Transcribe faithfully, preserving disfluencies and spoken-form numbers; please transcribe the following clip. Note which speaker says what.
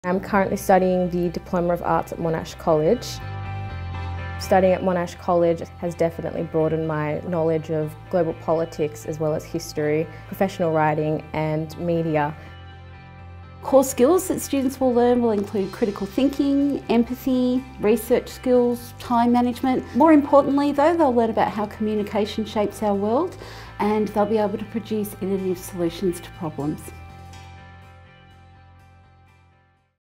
Speaker 1: I'm currently studying the Diploma of Arts at Monash College. Studying at Monash College has definitely broadened my knowledge of global politics as well as history, professional writing and media.
Speaker 2: Core skills that students will learn will include critical thinking, empathy, research skills, time management. More importantly though, they'll learn about how communication shapes our world and they'll be able to produce innovative solutions to problems.